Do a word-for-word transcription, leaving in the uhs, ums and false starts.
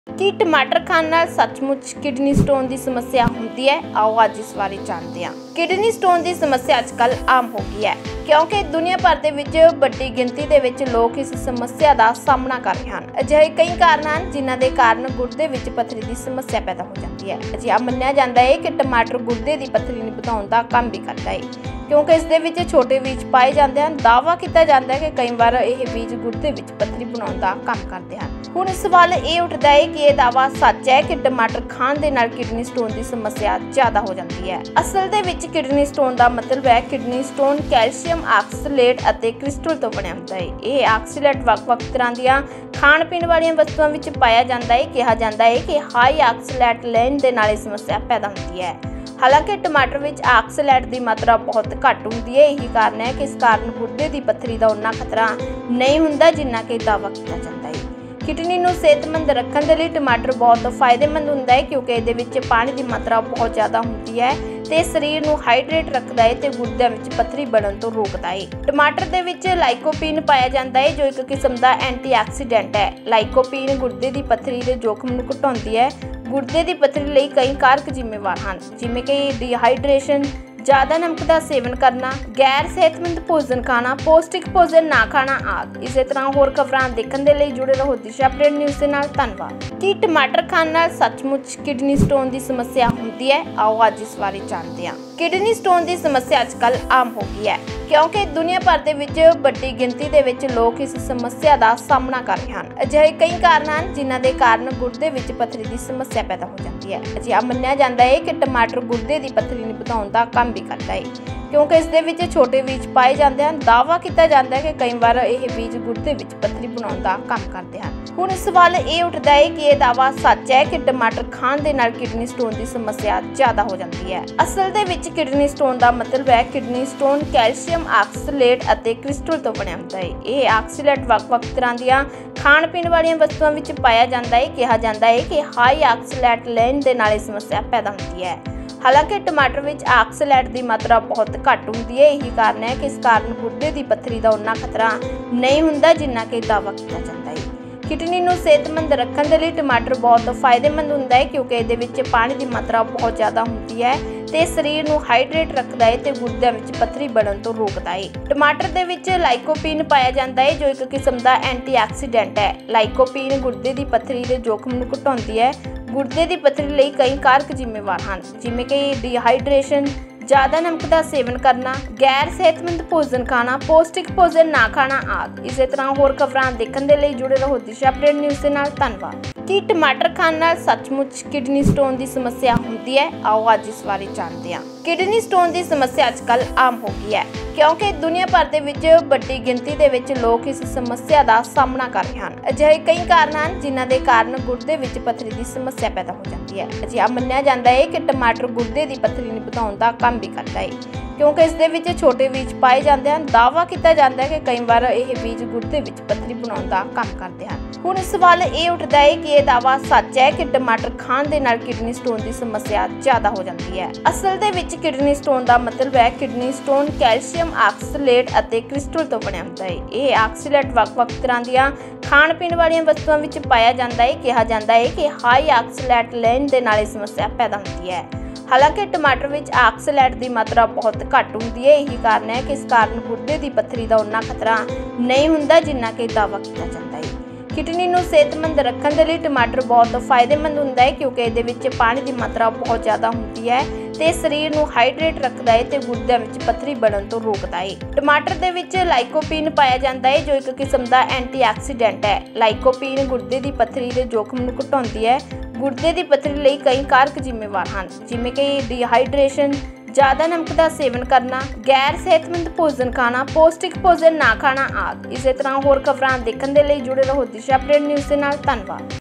ਕੀ ਟਮਾਟਰ ਖਾਣ ਨਾਲ ਸੱਚਮੁੱਚ ਕਿਡਨੀ ਸਟੋਨ ਦੀ ਸਮੱਸਿਆ ਹੁੰਦੀ ਹੈ? ਆਓ ਅੱਜ ਇਸ ਬਾਰੇ ਜਾਣਦੇ ਹਾਂ। ਕਿਡਨੀ ਸਟੋਨ ਦੀ ਸਮੱਸਿਆ ਅੱਜਕੱਲ ਆਮ ਹੋ ਗਈ ਹੈ ਕਿਉਂਕਿ ਦੁਨੀਆ ਭਰ ਦੇ ਵਿੱਚ ਵੱਡੀ ਗਿਣਤੀ ਦੇ ਵਿੱਚ ਲੋਕ ਇਸ ਸਮੱਸਿਆ ਦਾ ਸਾਹਮਣਾ ਕਰ ਰਹੇ ਹਨ। ਅਜਿਹੇ ਕਈ ਕਾਰਨ ਹਨ ਜਿਨ੍ਹਾਂ ਦੇ ਕਾਰਨ ਗੁਰਦੇ ਵਿੱਚ ਪੱਥਰੀ ਦੀ ਸਮੱਸਿਆ ਪੈਦਾ ਹੋ ਜਾਂਦੀ ਹੈ। ਅਜਿਹਾ ਮੰਨਿਆ ਜਾਂਦਾ ਹੈ ਕਿ ਟਮਾਟਰ ਗੁਰਦੇ ਦੀ ਪੱਥਰੀ ਨੂੰ ਵਧਾਉਣ ਦਾ ਕੰਮ ਵੀ ਕਰਦਾ ਹੈ ਕਿਉਂਕਿ ਇਸ ਦੇ ਵਿੱਚ ਛੋਟੇ ਬੀਜ ਪਾਏ ਜਾਂਦੇ ਹਨ। ਦਾਅਵਾ ਕੀਤਾ ਜਾਂਦਾ ਹੈ ਕਿ ਕਈ ਵਾਰ ਇਹ ਬੀਜ ਗੁਰਦੇ ਵਿੱਚ ਪੱਥਰੀ ਬਣਾਉਣ ਦਾ ਕੰਮ ਕਰਦੇ ਹਨ। ਹੁਣ ਸਵਾਲ ਇਹ ਉੱਠਦਾ ਹੈ ਕਿ ਇਹ ਦਾਅਵਾ ਸੱਚ ਹੈ ਕਿ ਟਮਾਟਰ ਖਾਣ ਦੇ ਨਾਲ ਕਿਡਨੀ ਸਟੋਨ ਦੀ ਸਮੱਸਿਆ ਜ਼ਿਆਦਾ ਹੋ ਜਾਂਦੀ ਹੈ। ਅਸਲ ਦੇ ਵਿੱਚ ਕਿਡਨੀ ਸਟੋਨ ਦਾ ਮਤਲਬ ਹੈ ਕਿਡਨੀ ਸਟੋਨ ਕੈਲਸ਼ੀਅਮ ਆਕਸਲੇਟ ਅਤੇ ਕ੍ਰਿਸਟਲ ਤੋਂ ਬਣਿਆ ਹੁੰਦਾ ਹੈ। ਇਹ ਆਕਸਲੇਟ ਵੱਖ-ਵੱਖ ਤਰ੍ਹਾਂ ਦੀਆਂ ਖਾਣ ਪੀਣ ਵਾਲੀਆਂ ਵਸਤੂਆਂ ਵਿੱਚ ਪਾਇਆ ਜਾਂਦਾ ਹੈ। ਕਿਹਾ ਜਾਂਦਾ ਹੈ ਕਿ ਹਾਈ ਆਕਸਲੇਟ ਲੈਣ ਦੇ ਨਾਲ ਇਹ ਸਮੱਸਿਆ ਪੈਦਾ ਹੁੰਦੀ ਹੈ। ਹਾਲਾਂਕਿ ਟਮਾਟਰ ਵਿੱਚ ਆਕਸਲੇਟ ਦੀ ਮਾਤਰਾ ਬਹੁਤ ਘੱਟ ਹੁੰਦੀ ਹੈ। ਇਹੀ ਕਾਰਨ ਹੈ ਕਿ ਇਸ ਕਾਰਨ ਗੁਰਦੇ ਦੀ ਪੱਥਰੀ ਦਾ ਉਨਾ ਖਤਰਾ ਨਹੀਂ ਹੁੰਦਾ ਜਿੰਨਾ ਕਿ ਦਾਅਵਾ ਕੀਤਾ ਜਾਂਦਾ ਹੈ। ਕਿਡਨੀ ਨੂੰ ਸਿਹਤਮੰਦ ਰੱਖਣ ਦੇ ਲਈ ਟਮਾਟਰ ਬਹੁਤ ਫਾਇਦੇਮੰਦ ਹੁੰਦਾ ਹੈ ਕਿਉਂਕਿ ਇਹਦੇ ਵਿੱਚ ਪਾਣੀ ਦੀ ਮਾਤਰਾ ਬਹੁਤ ਜ਼ਿਆਦਾ ਹੁੰਦੀ ਹੈ ਤੇ ਸਰੀਰ ਨੂੰ ਹਾਈਡਰੇਟ ਰੱਖਦਾ ਹੈ ਤੇ ਗੁਰਦਿਆਂ ਵਿੱਚ ਪੱਥਰੀ ਬਣਨ ਤੋਂ ਰੋਕਦਾ ਹੈ। ਟਮਾਟਰ ਦੇ ਵਿੱਚ ਲਾਈਕੋਪੀਨ ਪਾਇਆ ਜਾਂਦਾ ਹੈ ਜੋ ਇੱਕ ਕਿਸਮ ਦਾ ਐਂਟੀਆਕਸੀਡੈਂਟ ਹੈ। ਲਾਈਕੋਪੀਨ ਗੁਰਦੇ ਦੀ ਪੱਥਰੀ ਦੇ ਜੋਖਮ ਨੂੰ ਘਟਾਉਂਦੀ ਹੈ। ਗੁਰਦੇ ਦੀ ਪੱਥਰੀ ਲਈ ਕਈ ਕਾਰਕ ਜ਼ਿੰਮੇਵਾਰ ਹਨ ਜਿਵੇਂ ਕਿ ਡੀਹਾਈਡਰੇਸ਼ਨ, ਜ਼ਿਆਦਾ ਨਮਕ ਦਾ ਸੇਵਨ ਕਰਨਾ, ਗੈਰ ਸਿਹਤਮੰਦ ਭੋਜਨ ਖਾਣਾ, ਪੌਸ਼ਟਿਕ ਭੋਜਨ ਨਾ ਖਾਣਾ ਆਦਿ। ਇਸੇ ਤਰ੍ਹਾਂ ਹੋਰ ਖਬਰਾਂ ਦੇਖਣ ਦੇ ਲਈ ਜੁੜੇ ਰਹੋ ਦਿਸ਼ਾ ਅਪਡੇਟ ਨਿਊਜ਼ ਦੇ ਨਾਲ। ਧੰਨਵਾਦ। ਕੀ ਟਮਾਟਰ ਖਾਣ ਨਾਲ ਸੱਚਮੁੱਚ ਕਿਡਨੀ ਸਟੋਨ ਦੀ ਸਮੱਸਿਆ ਹੁੰਦੀ ਹੈ? ਆਓ ਅੱਜ ਇਸ ਬਾਰੇ ਜਾਣਦੇ ਹਾਂ। ਕਿਡਨੀ ਸਟੋਨ ਦੀ ਸਮੱਸਿਆ ਅੱਜਕੱਲ ਆਮ ਹੋ ਗਈ ਹੈ ਕਿਉਂਕਿ ਦੁਨੀਆ ਭਰ ਦੇ ਵਿੱਚ ਵੱਡੀ ਗਿਣਤੀ ਦੇ ਵਿੱਚ ਲੋਕ ਇਸ ਸਮੱਸਿਆ ਦਾ ਸਾਹਮਣਾ ਕਰ ਰਹੇ ਹਨ। ਅਜਿਹੇ ਕਈ ਕਾਰਨ ਹਨ ਜਿਨ੍ਹਾਂ ਦੇ ਕਾਰਨ ਗੁਰਦੇ ਵਿੱਚ ਪੱਥਰੀ ਦੀ ਸਮੱਸਿਆ ਪੈਦਾ ਹੋ ਜਾਂਦੀ ਹੈ। ਅਜਿਹਾ ਮੰਨਿਆ ਜਾਂਦਾ ਹੈ ਕਿ ਟਮਾਟਰ ਗੁਰਦੇ ਦੀ ਪੱਥਰੀ ਨੂੰ ਵਧਾਉਣ ਦਾ ਕੰਮ ਵੀ ਕਰਦਾ ਹੈ ਕਿਉਂਕਿ ਇਸ ਦੇ ਵਿੱਚ ਛੋਟੇ ਬੀਜ ਪਾਏ ਜਾਂਦੇ ਹਨ। ਦਾਅਵਾ ਕੀਤਾ ਜਾਂਦਾ ਹੈ ਕਿ ਕਈ ਵਾਰ ਇਹ ਬੀਜ ਗੁਰਦੇ ਵਿੱਚ ਪੱਥਰੀ ਬਣਾਉਣ ਦਾ ਕੰਮ ਕਰਦੇ ਹਨ। ਹੁਣ ਸਵਾਲ ਇਹ ਉੱਠਦਾ ਹੈ ਕਿ ਇਹ ਦਾਅਵਾ ਸੱਚ ਹੈ ਕਿ ਟਮਾਟਰ ਖਾਣ ਦੇ ਨਾਲ ਕਿਡਨੀ ਸਟੋਨ ਦੀ ਸਮੱਸਿਆ ਜ਼ਿਆਦਾ ਹੋ ਜਾਂਦੀ ਹੈ। ਅਸਲ ਦੇ ਵਿੱਚ ਕਿਡਨੀ ਸਟੋਨ ਦਾ ਮਤਲਬ ਹੈ ਕਿਡਨੀ ਸਟੋਨ ਕੈਲਸ਼ੀਅਮ ਆਕਸਲੇਟ ਅਤੇ ਕ੍ਰਿਸਟਲ ਤੋਂ ਬਣਿਆ ਹੁੰਦਾ ਹੈ। ਇਹ ਆਕਸਲੇਟ ਵੱਖ-ਵੱਖ ਤਰ੍ਹਾਂ ਦੀਆਂ ਖਾਣ ਪੀਣ ਵਾਲੀਆਂ ਵਸਤੂਆਂ ਵਿੱਚ ਪਾਇਆ ਜਾਂਦਾ ਹੈ। ਕਿਹਾ ਜਾਂਦਾ ਹੈ ਕਿ ਹਾਈ ਆਕਸਲੇਟ ਲੈਣ ਦੇ ਨਾਲ ਇਹ ਸਮੱਸਿਆ ਪੈਦਾ ਹੁੰਦੀ ਹੈ। ਹਾਲਾਂਕਿ ਟਮਾਟਰ ਵਿੱਚ ਆਕਸਲੇਟ ਦੀ ਮਾਤਰਾ ਬਹੁਤ ਘੱਟ ਹੁੰਦੀ ਹੈ। ਇਹੀ ਕਾਰਨ ਹੈ ਕਿ ਇਸ ਕਾਰਨ ਗੁਰਦੇ ਦੀ ਪੱਥਰੀ ਦਾ ਉਨਾ ਖਤਰਾ ਨਹੀਂ ਹੁੰਦਾ ਜਿੰਨਾ ਕਿ ਦਾਅਵਾ ਕੀਤਾ ਜਾਂਦਾ ਹੈ। ਕਿਡਨੀ ਨੂੰ ਸਿਹਤਮੰਦ ਰੱਖਣ ਦੇ ਲਈ ਟਮਾਟਰ ਬਹੁਤ ਫਾਇਦੇਮੰਦ ਹੁੰਦਾ ਹੈ ਕਿਉਂਕਿ ਇਹਦੇ ਵਿੱਚ ਪਾਣੀ ਦੀ ਮਾਤਰਾ ਬਹੁਤ ਜ਼ਿਆਦਾ ਹੁੰਦੀ ਹੈ ਤੇ ਸਰੀਰ ਨੂੰ ਹਾਈਡਰੇਟ ਰੱਖਦਾ ਹੈ ਤੇ ਗੁਰਦਿਆਂ ਵਿੱਚ ਪੱਥਰੀ ਬਣਨ ਤੋਂ ਰੋਕਦਾ ਹੈ। ਟਮਾਟਰ ਦੇ ਵਿੱਚ ਲਾਈਕੋਪੀਨ ਪਾਇਆ ਜਾਂਦਾ ਹੈ ਜੋ ਇੱਕ ਕਿਸਮ ਦਾ ਐਂਟੀਆਕਸੀਡੈਂਟ ਹੈ। ਲਾਈਕੋਪੀਨ ਗੁਰਦੇ ਦੀ ਪੱਥਰੀ ਦੇ ਜੋਖਮ ਨੂੰ ਘਟਾਉਂਦੀ ਹੈ। ਗੁਰਦੇ ਦੀ ਪੱਥਰੀ ਲਈ ਕਈ ਕਾਰਕ ਜ਼ਿੰਮੇਵਾਰ ਹਨ ਜਿਵੇਂ ਕਿ ਡੀਹਾਈਡਰੇਸ਼ਨ, ਜ਼ਿਆਦਾ ਨਮਕ ਦਾ ਸੇਵਨ ਕਰਨਾ, ਗੈਰ ਸਿਹਤਮੰਦ ਭੋਜਨ ਖਾਣਾ, ਪੌਸ਼ਟਿਕ ਭੋਜਨ ਨਾ ਖਾਣਾ ਆਦਿ। ਇਸੇ ਤਰ੍ਹਾਂ ਹੋਰ ਖਬਰਾਂ ਦੇਖਣ ਦੇ ਲਈ ਜੁੜੇ ਰਹੋ ਦਿਸ਼ਾ ਅਪਡੇਟ ਨਿਊਜ਼ ਦੇ ਨਾਲ। ਧੰਨਵਾਦ। ਕੀ ਟਮਾਟਰ ਖਾਣ ਨਾਲ ਸੱਚਮੁੱਚ ਕਿਡਨੀ ਸਟੋਨ ਦੀ ਸਮੱਸਿਆ ਹੁੰਦੀ ਹੈ? ਆਓ ਅੱਜ ਇਸ ਬਾਰੇ ਜਾਣਦੇ ਹਾਂ। ਕਿਡਨੀ ਸਟੋਨ ਦੀ ਸਮੱਸਿਆ ਅੱਜਕੱਲ ਆਮ ਹੋ ਗਈ ਹੈ ਕਿਉਂਕਿ ਦੁਨੀਆ ਭਰ ਦੇ ਵਿੱਚ ਵੱਡੀ ਗਿਣਤੀ ਦੇ ਵਿੱਚ ਲੋਕ ਇਸ ਸਮੱਸਿਆ ਦਾ ਸਾਹਮਣਾ ਕਰ ਰਹੇ ਹਨ। ਅਜਿਹੇ ਕਈ ਕਾਰਨ ਹਨ ਜਿਨ੍ਹਾਂ ਦੇ ਕਾਰਨ ਗੁਰਦੇ ਵਿੱਚ ਪੱਥਰੀ ਦੀ ਸਮੱਸਿਆ ਪੈਦਾ ਹੋ ਜਾਂਦੀ ਹੈ। ਅਜਿਹਾ ਮੰਨਿਆ ਜਾਂਦਾ ਹੈ ਕਿ ਟਮਾਟਰ ਗੁਰਦੇ ਦੀ ਪੱਥਰੀ ਨੂੰ ਵਧਾਉਣ ਦਾ ਕੰਮ ਵੀ ਕਰਦਾ ਹੈ ਕਿਉਂਕਿ ਇਸ ਦੇ ਵਿੱਚ ਛੋਟੇ ਬੀਜ ਪਾਏ ਜਾਂਦੇ ਹਨ। ਦਾਅਵਾ ਕੀਤਾ ਜਾਂਦਾ ਹੈ ਕਿ ਕਈ ਵਾਰ ਇਹ ਬੀਜ ਗੁਰਦੇ ਵਿੱਚ ਪੱਥਰੀ ਬਣਾਉਣ ਦਾ ਕੰਮ ਕਰਦੇ ਹਨ। ਹੁਣ ਸਵਾਲ ਇਹ ਉੱਠਦਾ ਹੈ ਕਿ ਇਹ ਦਾਅਵਾ ਸੱਚ ਹੈ ਕਿ ਟਮਾਟਰ ਖਾਣ ਦੇ ਨਾਲ ਕਿਡਨੀ ਸਟੋਨ ਦੀ ਸਮੱਸਿਆ ਜ਼ਿਆਦਾ ਹੋ ਜਾਂਦੀ ਹੈ। ਅਸਲ ਦੇ ਵਿੱਚ ਕਿਡਨੀ ਸਟੋਨ ਦਾ ਮਤਲਬ ਹੈ ਕਿਡਨੀ ਸਟੋਨ ਕੈਲਸ਼ੀਅਮ ਆਕਸਲੇਟ ਅਤੇ ਕ੍ਰਿਸਟਲ ਤੋਂ ਬਣਿਆ ਹੁੰਦਾ ਹੈ। ਇਹ ਆਕਸਲੇਟ ਵੱਖ-ਵੱਖ ਤਰ੍ਹਾਂ ਦੀਆਂ ਖਾਣ ਪੀਣ ਵਾਲੀਆਂ ਵਸਤੂਆਂ ਵਿੱਚ ਪਾਇਆ ਜਾਂਦਾ ਹੈ। ਕਿਹਾ ਜਾਂਦਾ ਹੈ ਕਿ ਹਾਈ ਆਕਸਲੇਟ ਲੈਣ ਦੇ ਨਾਲ ਇਹ ਸਮੱਸਿਆ ਪੈਦਾ ਹੁੰਦੀ ਹੈ। ਹਾਲਾਂਕਿ ਟਮਾਟਰ ਵਿੱਚ ਆਕਸਲੇਟ ਦੀ ਮਾਤਰਾ ਬਹੁਤ ਘੱਟ ਹੁੰਦੀ ਹੈ। ਇਹੀ ਕਾਰਨ ਹੈ ਕਿ ਇਸ ਕਾਰਨ ਗੁਰਦੇ ਦੀ ਪੱਥਰੀ ਦਾ ਉਨਾ ਖਤਰਾ ਨਹੀਂ ਹੁੰਦਾ ਜਿੰਨਾ ਕਿ ਦਾਅਵਾ ਕੀਤਾ ਜਾਂਦਾ ਹੈ। ਕਿਡਨੀ ਨੂੰ ਸਿਹਤਮੰਦ ਰੱਖਣ ਦੇ ਲਈ ਟਮਾਟਰ ਬਹੁਤ ਫਾਇਦੇਮੰਦ ਹੁੰਦਾ ਹੈ ਕਿਉਂਕਿ ਇਹਦੇ ਵਿੱਚ ਪਾਣੀ ਦੀ ਮਾਤਰਾ ਬਹੁਤ ਜ਼ਿਆਦਾ ਹੁੰਦੀ ਹੈ ਤੇ ਸਰੀਰ ਨੂੰ ਹਾਈਡਰੇਟ ਰੱਖਦਾ ਹੈ ਤੇ ਗੁਰਦਿਆਂ ਵਿੱਚ ਪੱਥਰੀ ਬਣਨ ਤੋਂ ਰੋਕਦਾ ਹੈ। ਟਮਾਟਰ ਦੇ ਵਿੱਚ ਲਾਈਕੋਪੀਨ ਪਾਇਆ ਜਾਂਦਾ ਹੈ ਜੋ ਇੱਕ ਕਿਸਮ ਦਾ ਐਂਟੀਆਕਸੀਡੈਂਟ ਹੈ। ਲਾਈਕੋਪੀਨ ਗੁਰਦੇ ਦੀ ਪੱਥਰੀ ਦੇ ਜੋਖਮ ਨੂੰ ਘਟਾਉਂਦੀ ਹੈ। ਗੁਰਦੇ ਦੀ ਪੱਥਰੀ ਲਈ ਕਈ ਕਾਰਕ ਜ਼ਿੰਮੇਵਾਰ ਹਨ ਜਿਵੇਂ ਕਿ ਡੀਹਾਈਡਰੇਸ਼ਨ, ਜ਼ਿਆਦਾ ਨਮਕ ਦਾ ਸੇਵਨ ਕਰਨਾ, ਗੈਰ ਸਿਹਤਮੰਦ ਭੋਜਨ ਖਾਣਾ, ਪੌਸ਼ਟਿਕ ਭੋਜਨ ਨਾ ਖਾਣਾ ਆਦਿ। ਇਸੇ ਤਰ੍ਹਾਂ ਹੋਰ ਖਬਰਾਂ ਦੇਖਣ ਦੇ ਲਈ ਜੁੜੇ ਰਹੋ ਦਿਸ਼ਾ ਅਪਡੇਟ ਨਿਊਜ਼ ਦੇ ਨਾਲ। ਧੰਨਵਾਦ।